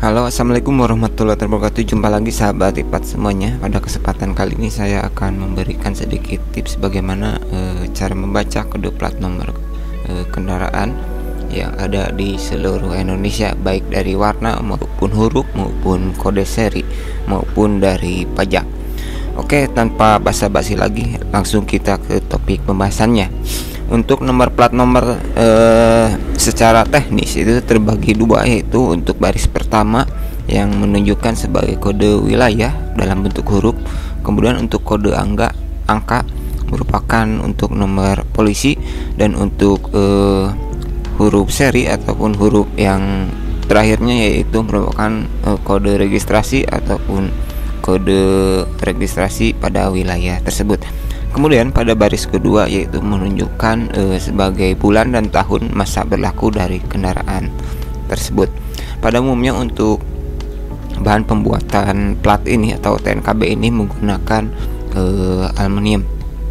Halo, assalamualaikum warahmatullahi wabarakatuh. Jumpa lagi sahabat IPAT semuanya. Pada kesempatan kali ini saya akan memberikan sedikit tips bagaimana cara membaca kode plat nomor kendaraan yang ada di seluruh Indonesia, baik dari warna maupun huruf maupun kode seri maupun dari pajak. Oke, tanpa basa-basi lagi, langsung kita ke topik pembahasannya. Untuk nomor plat nomor secara teknis itu terbagi dua, yaitu untuk baris pertama yang menunjukkan sebagai kode wilayah dalam bentuk huruf, kemudian untuk kode angka merupakan untuk nomor polisi, dan untuk huruf seri ataupun huruf yang terakhirnya yaitu merupakan kode registrasi ataupun kode registrasi pada wilayah tersebut. Kemudian pada baris kedua yaitu menunjukkan sebagai bulan dan tahun masa berlaku dari kendaraan tersebut. Pada umumnya untuk bahan pembuatan plat ini atau TNKB ini menggunakan aluminium.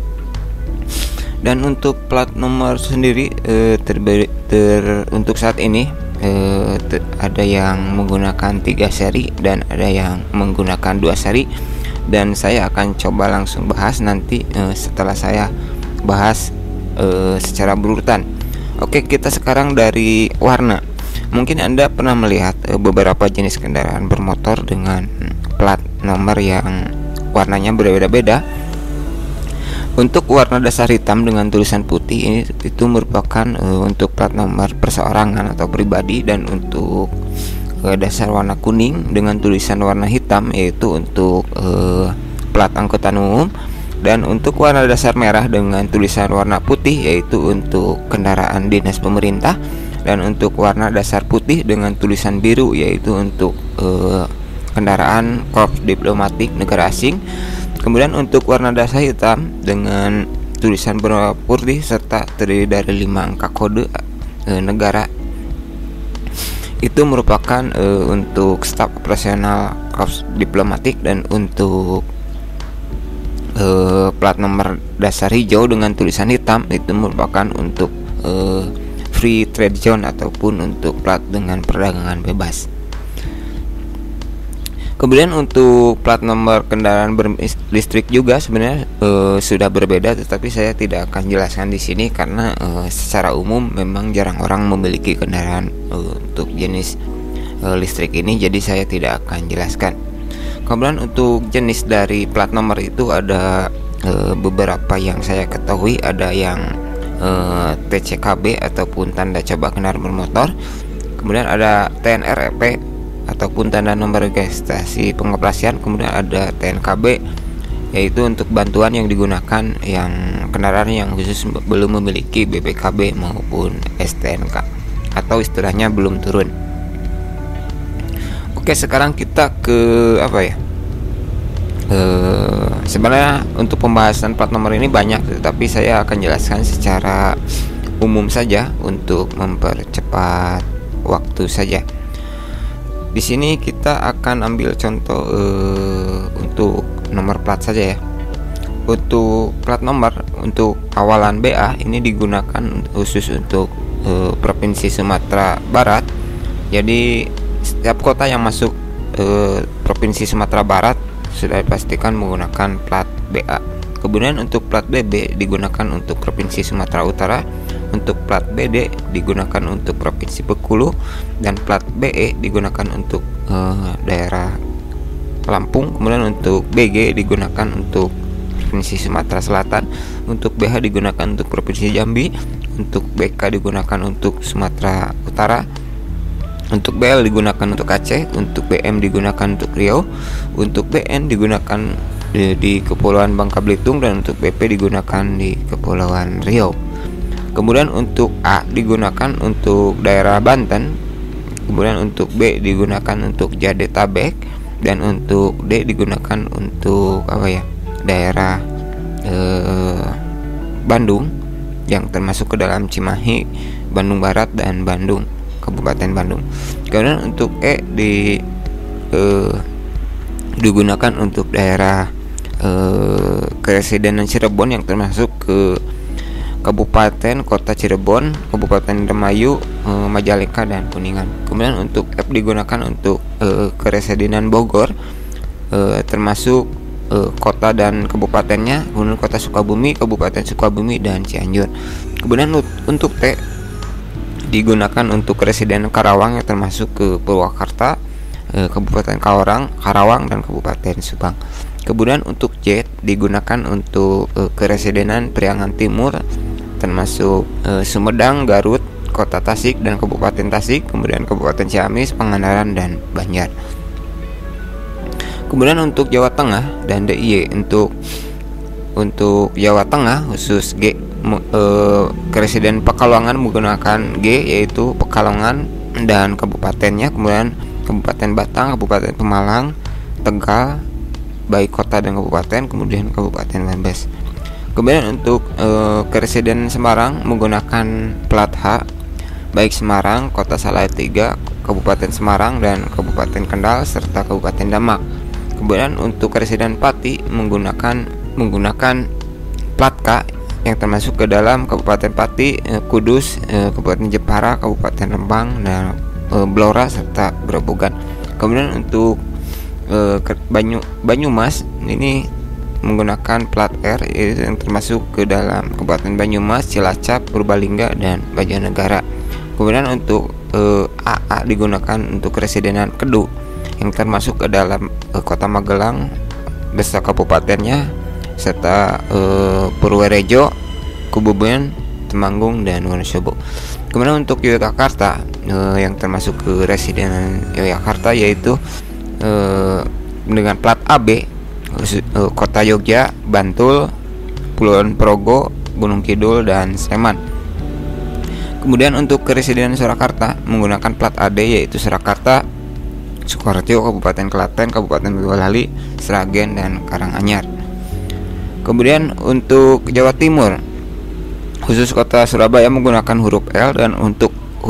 Dan untuk plat nomor sendiri untuk saat ini ada yang menggunakan 3 seri dan ada yang menggunakan 2 seri. Dan saya akan coba langsung bahas nanti setelah saya bahas secara berurutan. Oke, kita sekarang dari warna. Mungkin Anda pernah melihat beberapa jenis kendaraan bermotor dengan plat nomor yang warnanya berbeda-beda. Untuk warna dasar hitam dengan tulisan putih ini itu merupakan untuk plat nomor perseorangan atau pribadi, dan untuk dasar warna kuning dengan tulisan warna hitam yaitu untuk plat angkutan umum, dan untuk warna dasar merah dengan tulisan warna putih yaitu untuk kendaraan dinas pemerintah, dan untuk warna dasar putih dengan tulisan biru yaitu untuk kendaraan korps diplomatik negara asing. Kemudian untuk warna dasar hitam dengan tulisan berwarna putih serta terdiri dari 5 angka kode negara itu merupakan untuk staf operasional korps diplomatik. Dan untuk plat nomor dasar hijau dengan tulisan hitam itu merupakan untuk free trade zone ataupun untuk plat dengan perdagangan bebas. Kemudian untuk plat nomor kendaraan berlistrik juga sebenarnya sudah berbeda, tetapi saya tidak akan jelaskan di sini karena secara umum memang jarang orang memiliki kendaraan untuk jenis listrik ini, jadi saya tidak akan jelaskan. Kemudian untuk jenis dari plat nomor itu ada beberapa yang saya ketahui, ada yang TCKB ataupun tanda coba kendaraan bermotor, kemudian ada TNREP ataupun tanda nomor registrasi pengoperasian, kemudian ada TNKB yaitu untuk bantuan yang digunakan yang kendaraan yang khusus belum memiliki BPKB maupun STNK atau istilahnya belum turun. Oke, sekarang kita ke sebenarnya untuk pembahasan plat nomor ini banyak, tetapi saya akan jelaskan secara umum saja untuk mempercepat waktu saja. Di sini kita akan ambil contoh untuk nomor plat saja ya. Untuk plat nomor untuk awalan BA ini digunakan khusus untuk Provinsi Sumatera Barat. Jadi setiap kota yang masuk Provinsi Sumatera Barat sudah dipastikan menggunakan plat BA. Kemudian untuk plat BB digunakan untuk Provinsi Sumatera Utara, untuk plat BD digunakan untuk Provinsi Bengkulu, dan plat BE digunakan untuk daerah Lampung. Kemudian untuk BG digunakan untuk Provinsi Sumatera Selatan, untuk BH digunakan untuk Provinsi Jambi, untuk BK digunakan untuk Sumatera Utara, untuk BL digunakan untuk Aceh, untuk BM digunakan untuk Riau, untuk BN digunakan di Kepulauan Bangka Belitung, dan untuk BP digunakan di Kepulauan Riau. Kemudian untuk A digunakan untuk daerah Banten, kemudian untuk B digunakan untuk Jadetabek, dan untuk D digunakan untuk daerah Bandung yang termasuk ke dalam Cimahi, Bandung Barat, dan Bandung, Kabupaten Bandung. Kemudian untuk E digunakan untuk daerah Keresiden Cirebon yang termasuk ke Kabupaten Kota Cirebon, Kabupaten Indramayu, Majalengka, dan Kuningan. Kemudian untuk F digunakan untuk keresiden Bogor, termasuk kota dan kabupatennya, kemudian Kota Sukabumi, Kabupaten Sukabumi, dan Cianjur. Kemudian untuk T digunakan untuk residen Karawang yang termasuk ke Purwakarta, Kabupaten Karawang, dan Kabupaten Subang. Kemudian untuk J digunakan untuk keresidenan Priangan Timur, termasuk Sumedang, Garut, Kota Tasik, dan Kabupaten Tasik, kemudian Kabupaten Ciamis, Pangandaran, dan Banjar. Kemudian untuk Jawa Tengah dan DIY, untuk Jawa Tengah khusus G, keresiden Pekalongan menggunakan G, yaitu Pekalongan dan kabupatennya, kemudian Kabupaten Batang, Kabupaten Pemalang, Tegal, baik kota dan kabupaten, kemudian Kabupaten Brebes. Kemudian untuk keresiden Semarang menggunakan plat H, baik Semarang, Kota Salatiga, Kabupaten Semarang, dan Kabupaten Kendal, serta Kabupaten Demak. Kemudian untuk residen Pati menggunakan plat K yang termasuk ke dalam Kabupaten Pati, Kudus, Kabupaten Jepara, Kabupaten Rembang, dan Blora, serta Grobogan. Kemudian untuk Banyumas ini menggunakan plat R yang termasuk ke dalam Kabupaten Banyumas, Cilacap, Purbalingga, dan Banjarnegara. Kemudian untuk AA digunakan untuk residenan Kedu yang termasuk ke dalam Kota Magelang beserta kabupatennya, serta Purworejo, Kebumen, Temanggung, dan Wonosobo. Kemudian untuk Yogyakarta yang termasuk ke residenan Yogyakarta yaitu dengan plat AB, Kota Yogyakarta, Bantul, Kulon Progo, Gunung Kidul, dan Sleman. Kemudian untuk keresiden Surakarta menggunakan plat AD yaitu Surakarta, Sukoharjo, Kabupaten Klaten, Kabupaten Boyolali, Sragen, dan Karanganyar. Kemudian untuk Jawa Timur khusus Kota Surabaya menggunakan huruf L, dan untuk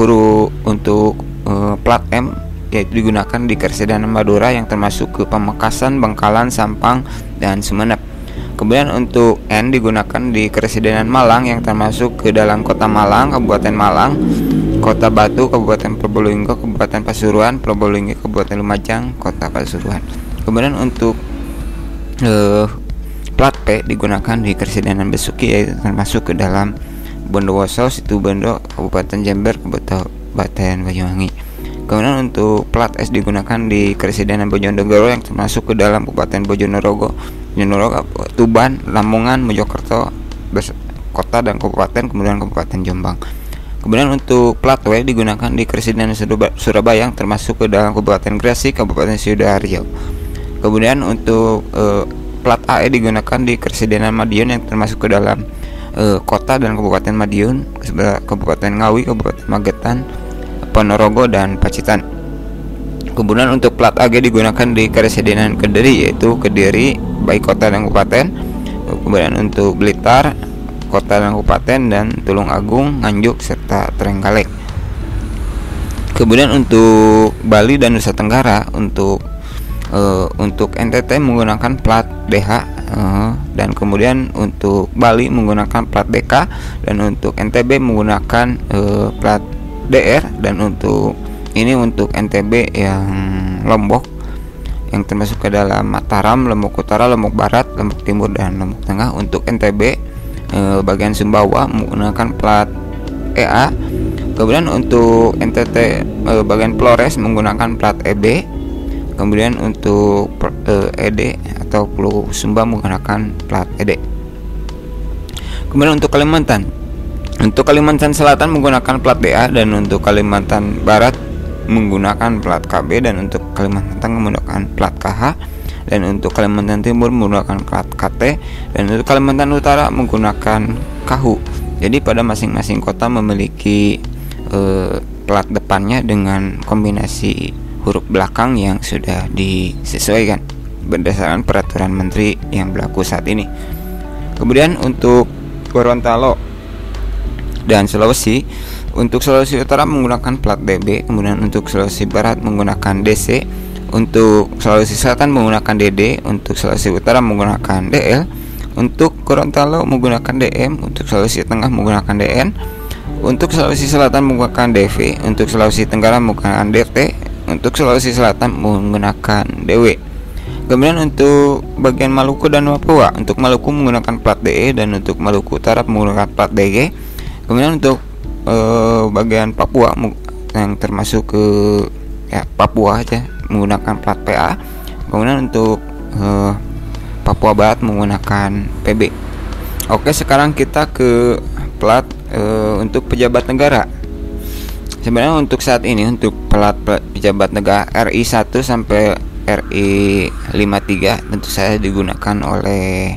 plat M yaitu digunakan di keresiden Madura yang termasuk ke Pamekasan, Bangkalan, Sampang, dan Sumeneb. Kemudian untuk N digunakan di keresidenan Malang yang termasuk ke dalam Kota Malang, Kabupaten Malang, Kota Batu, Kabupaten Probolinggo, Kabupaten Pasuruan, Probolinggo, Kabupaten Lumajang, Kota Pasuruan. Kemudian untuk plat P digunakan di keresidenan Besuki yaitu termasuk ke dalam Bondowoso, Situbondo, Kabupaten Jember, Kabupaten Banyuwangi. Kemudian untuk plat S digunakan di keresidenan Bojonegoro yang termasuk ke dalam Kabupaten Bojonegoro, Tuban, Lamongan, Mojokerto, kota dan kabupaten, kemudian Kabupaten Jombang. Kemudian untuk plat W digunakan di keresidenan Surabaya yang termasuk ke dalam Kabupaten Gresik, Kabupaten Sidoarjo. Kemudian untuk plat AE digunakan di keresidenan Madiun yang termasuk ke dalam kota dan Kabupaten Madiun, Kabupaten Ngawi, Kabupaten Magetan, Ponorogo, dan Pacitan. Kemudian untuk plat AG digunakan di keresidenan Kediri yaitu Kediri, baik kota dan kabupaten. Kemudian untuk Blitar, kota dan kabupaten, dan Tulung Agung, Nganjuk, serta Trenggalek. Kemudian untuk Bali dan Nusa Tenggara untuk NTT menggunakan plat DH, dan kemudian untuk Bali menggunakan plat DK, dan untuk NTB menggunakan plat DR, dan untuk NTB yang Lombok yang termasuk ke dalam Mataram, Lombok Utara, Lombok Barat, Lombok Timur, dan Lombok Tengah. Untuk NTB bagian Sumbawa menggunakan plat EA. Kemudian untuk NTT bagian Flores menggunakan plat EB. Kemudian untuk ED atau Pulau Sumba menggunakan plat ED. Kemudian untuk Kalimantan Selatan menggunakan plat DA, dan untuk Kalimantan Barat menggunakan plat KB, dan untuk Kalimantan Tengah menggunakan plat KH, dan untuk Kalimantan Timur menggunakan plat KT, dan untuk Kalimantan Utara menggunakan KHU. Jadi pada masing-masing kota memiliki plat depannya dengan kombinasi huruf belakang yang sudah disesuaikan berdasarkan peraturan menteri yang berlaku saat ini. Kemudian untuk Gorontalo dan Sulawesi, untuk Sulawesi Utara menggunakan plat DB, kemudian untuk Sulawesi Barat menggunakan DC, untuk Sulawesi Selatan menggunakan DD, untuk Sulawesi Utara menggunakan DL, Untuk Gorontalo menggunakan DM, untuk Sulawesi Tengah menggunakan DN, untuk Sulawesi Selatan menggunakan DV, untuk Sulawesi Tenggara menggunakan DT, untuk Sulawesi Selatan menggunakan DW. Kemudian untuk bagian Maluku dan Papua, untuk Maluku menggunakan plat DE dan untuk Maluku Utara menggunakan plat DG. Kemudian untuk bagian Papua yang termasuk ke Papua aja menggunakan plat PA. Kemudian untuk Papua Barat menggunakan PB. Oke, sekarang kita ke plat untuk pejabat negara. Sebenarnya untuk saat ini untuk plat pejabat negara RI 1 sampai RI 53 tentu saja digunakan oleh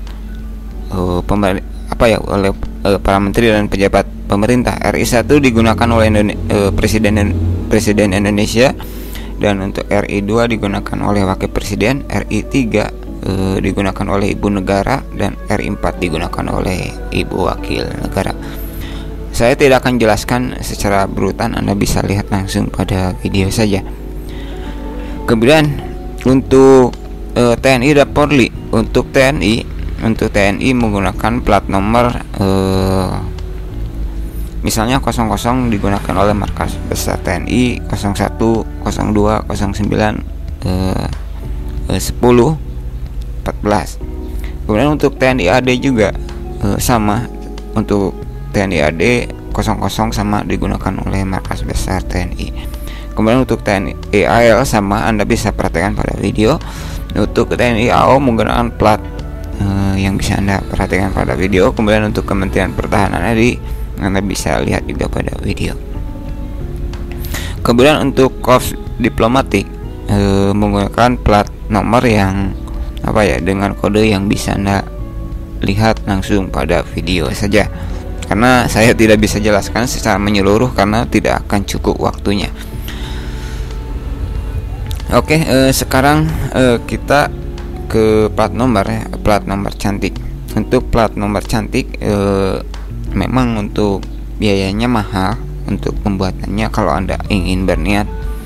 oleh para menteri dan pejabat pemerintah. RI 1 digunakan oleh Presiden Indonesia, dan untuk RI 2 digunakan oleh Wakil Presiden, RI 3 digunakan oleh Ibu Negara, dan RI 4 digunakan oleh Ibu Wakil Negara. Saya tidak akan jelaskan secara berurutan, Anda bisa lihat langsung pada video saja. Kemudian untuk TNI dan Polri, untuk TNI menggunakan plat nomor misalnya 00 digunakan oleh markas besar TNI, 01, 02, 09, 10, 14. Kemudian untuk TNI AD juga sama, untuk TNI AD 00 sama digunakan oleh markas besar TNI. Kemudian untuk TNI AL sama, Anda bisa perhatikan pada video. Untuk TNI AO menggunakan plat yang bisa Anda perhatikan pada video. Kemudian untuk Kementerian Pertahanan RI Anda bisa lihat juga pada video. Kemudian untuk Korps Diplomatik menggunakan plat nomor yang dengan kode yang bisa Anda lihat langsung pada video saja, karena saya tidak bisa jelaskan secara menyeluruh karena tidak akan cukup waktunya. Oke, sekarang kita ke plat nomor cantik. Untuk plat nomor cantik memang untuk biayanya mahal untuk pembuatannya. Kalau Anda ingin berniat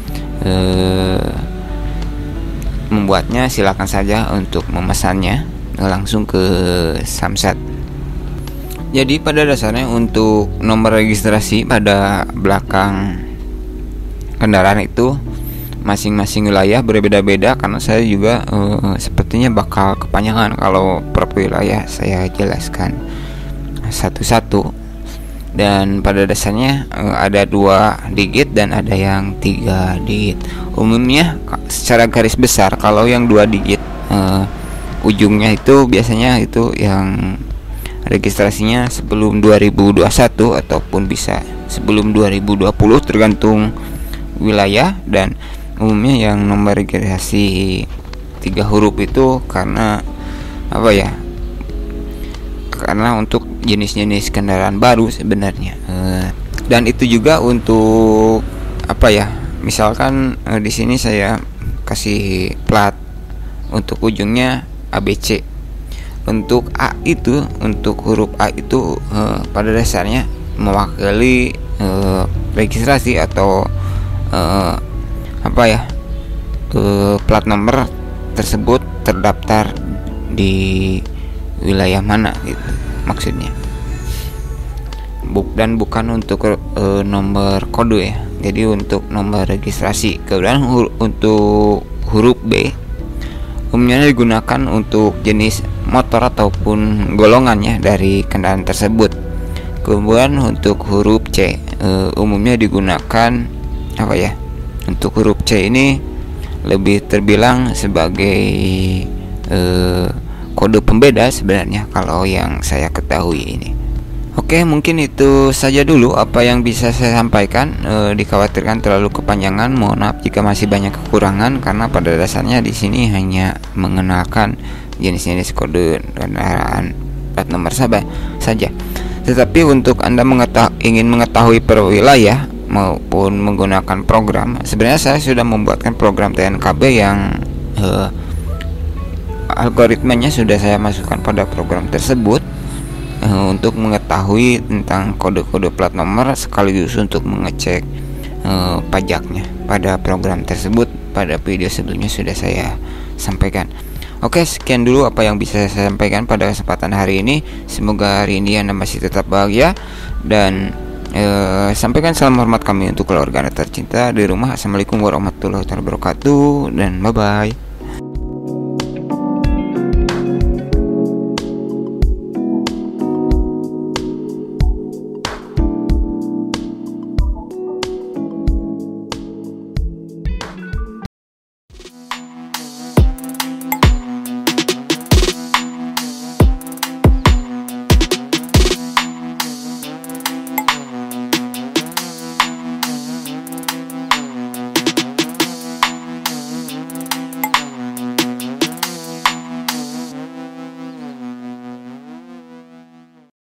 membuatnya, silakan saja untuk memesannya langsung ke Samsat. Jadi pada dasarnya untuk nomor registrasi pada belakang kendaraan itu masing-masing wilayah berbeda-beda, karena saya juga sepertinya bakal kepanjangan kalau per wilayah saya jelaskan satu-satu. Dan pada dasarnya ada 2 digit dan ada yang 3 digit. Umumnya secara garis besar kalau yang 2 digit ujungnya itu biasanya itu yang registrasinya sebelum 2021 ataupun bisa sebelum 2020 tergantung wilayah. Dan umumnya yang nomor registrasi 3 huruf itu karena karena untuk jenis-jenis kendaraan baru sebenarnya. Dan itu juga untuk misalkan di sini saya kasih plat untuk ujungnya ABC. Untuk A itu, untuk huruf A itu pada dasarnya mewakili registrasi atau plat nomor tersebut terdaftar di wilayah mana gitu maksudnya, dan bukan untuk nomor kode ya. Jadi untuk nomor registrasi. Kemudian untuk huruf B umumnya digunakan untuk jenis motor ataupun golongannya dari kendaraan tersebut. Kemudian untuk huruf C umumnya digunakan untuk huruf C ini lebih terbilang sebagai kode pembeda sebenarnya kalau yang saya ketahui ini. Oke, mungkin itu saja dulu apa yang bisa saya sampaikan. Dikhawatirkan terlalu kepanjangan, mohon maaf jika masih banyak kekurangan, karena pada dasarnya di sini hanya mengenalkan jenis-jenis kode kendaraan plat nomor saja. Tetapi untuk Anda ingin mengetahui per wilayah maupun menggunakan program, sebenarnya saya sudah membuatkan program TNKB yang algoritmanya sudah saya masukkan pada program tersebut untuk mengetahui tentang kode-kode plat nomor sekaligus untuk mengecek pajaknya pada program tersebut. Pada video sebelumnya sudah saya sampaikan. Oke, sekian dulu apa yang bisa saya sampaikan pada kesempatan hari ini. Semoga hari ini Anda masih tetap bahagia dan sampaikan salam hormat kami untuk keluarga Anda tercinta di rumah. Assalamualaikum warahmatullahi wabarakatuh dan bye bye.